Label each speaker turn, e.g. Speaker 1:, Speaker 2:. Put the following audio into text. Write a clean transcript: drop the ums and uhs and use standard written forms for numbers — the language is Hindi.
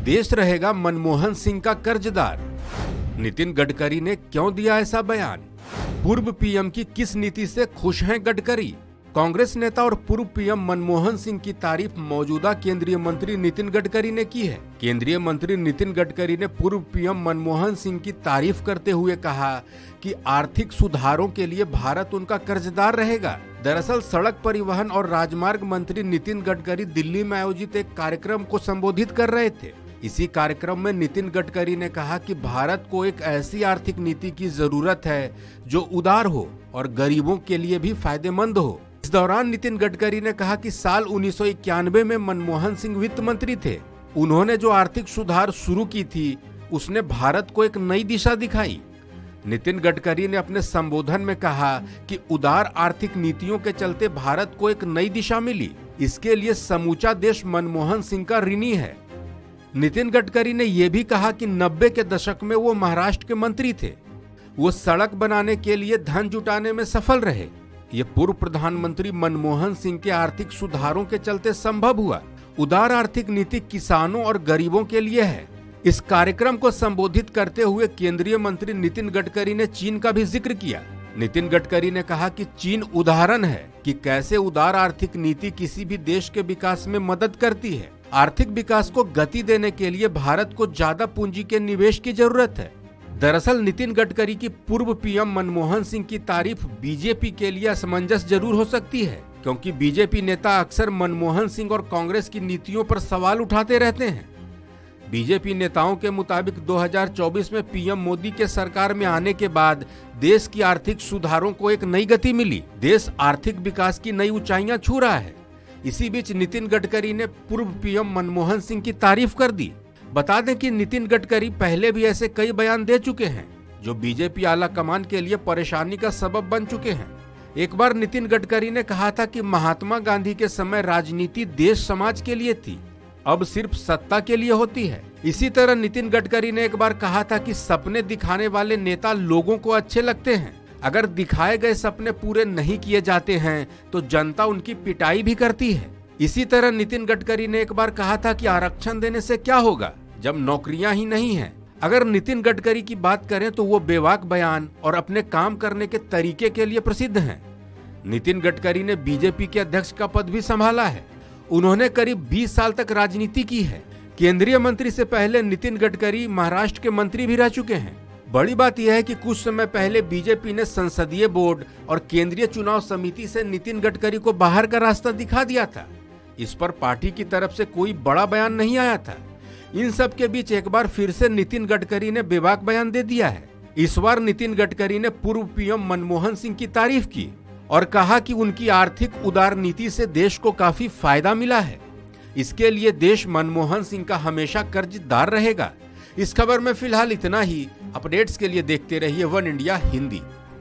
Speaker 1: देश रहेगा मनमोहन सिंह का कर्जदार। नितिन गडकरी ने क्यों दिया ऐसा बयान? पूर्व पीएम की किस नीति से खुश हैं गडकरी? कांग्रेस नेता और पूर्व पीएम मनमोहन सिंह की तारीफ मौजूदा केंद्रीय मंत्री नितिन गडकरी ने की है। केंद्रीय मंत्री नितिन गडकरी ने पूर्व पीएम मनमोहन सिंह की तारीफ करते हुए कहा कि आर्थिक सुधारों के लिए भारत उनका कर्जदार रहेगा। दरअसल सड़क परिवहन और राजमार्ग मंत्री नितिन गडकरी दिल्ली में आयोजित एक कार्यक्रम को संबोधित कर रहे थे। इसी कार्यक्रम में नितिन गडकरी ने कहा कि भारत को एक ऐसी आर्थिक नीति की जरूरत है जो उदार हो और गरीबों के लिए भी फायदेमंद हो। इस दौरान नितिन गडकरी ने कहा कि साल 1991 में मनमोहन सिंह वित्त मंत्री थे। उन्होंने जो आर्थिक सुधार शुरू की थी उसने भारत को एक नई दिशा दिखाई। नितिन गडकरी ने अपने संबोधन में कहा कि उदार आर्थिक नीतियों के चलते भारत को एक नई दिशा मिली। इसके लिए समूचा देश मनमोहन सिंह का ऋणी है। नितिन गडकरी ने यह भी कहा कि 90 के दशक में वो महाराष्ट्र के मंत्री थे। वो सड़क बनाने के लिए धन जुटाने में सफल रहे। ये पूर्व प्रधानमंत्री मनमोहन सिंह के आर्थिक सुधारों के चलते संभव हुआ। उदार आर्थिक नीति किसानों और गरीबों के लिए है। इस कार्यक्रम को संबोधित करते हुए केंद्रीय मंत्री नितिन गडकरी ने चीन का भी जिक्र किया। नितिन गडकरी ने कहा कि चीन उदाहरण है कि कैसे उदार आर्थिक नीति किसी भी देश के विकास में मदद करती है। आर्थिक विकास को गति देने के लिए भारत को ज्यादा पूंजी के निवेश की जरूरत है। दरअसल नितिन गडकरी की पूर्व पीएम मनमोहन सिंह की तारीफ बीजेपी के लिए असमंजस जरूर हो सकती है, क्योंकि बीजेपी नेता अक्सर मनमोहन सिंह और कांग्रेस की नीतियों पर सवाल उठाते रहते हैं। बीजेपी नेताओं के मुताबिक 2024 में पीएम मोदी के सरकार में आने के बाद देश की आर्थिक सुधारों को एक नई गति मिली। देश आर्थिक विकास की नई ऊंचाइयां छू रहा है। इसी बीच नितिन गडकरी ने पूर्व पीएम मनमोहन सिंह की तारीफ कर दी। बता दें कि नितिन गडकरी पहले भी ऐसे कई बयान दे चुके हैं जो बीजेपी आला कमान के लिए परेशानी का सबब बन चुके हैं। एक बार नितिन गडकरी ने कहा था कि महात्मा गांधी के समय राजनीति देश समाज के लिए थी, अब सिर्फ सत्ता के लिए होती है। इसी तरह नितिन गडकरी ने एक बार कहा था कि सपने दिखाने वाले नेता लोगों को अच्छे लगते हैं। अगर दिखाए गए सपने पूरे नहीं किए जाते हैं तो जनता उनकी पिटाई भी करती है। इसी तरह नितिन गडकरी ने एक बार कहा था कि आरक्षण देने से क्या होगा जब नौकरियां ही नहीं हैं। अगर नितिन गडकरी की बात करें तो वो बेबाक बयान और अपने काम करने के तरीके के लिए प्रसिद्ध हैं। नितिन गडकरी ने बीजेपी के अध्यक्ष का पद भी संभाला है। उन्होंने करीब 20 साल तक राजनीति की है। केंद्रीय मंत्री से पहले नितिन गडकरी महाराष्ट्र के मंत्री भी रह चुके हैं। बड़ी बात यह है कि कुछ समय पहले बीजेपी ने संसदीय बोर्ड और केंद्रीय चुनाव समिति से नितिन गडकरी को बाहर का रास्ता दिखा दिया था। इस पर पार्टी की तरफ से कोई बड़ा बयान नहीं आया था। इन सब के बीच एक बार फिर से नितिन गडकरी ने बेबाक बयान दे दिया है। इस बार नितिन गडकरी ने पूर्व पीएम मनमोहन सिंह की तारीफ की और कहा कि उनकी आर्थिक उदार नीति से देश को काफी फायदा मिला है। इसके लिए देश मनमोहन सिंह का हमेशा कर्जदार रहेगा। इस खबर में फिलहाल इतना ही। अपडेट्स के लिए देखते रहिए वन इंडिया हिंदी।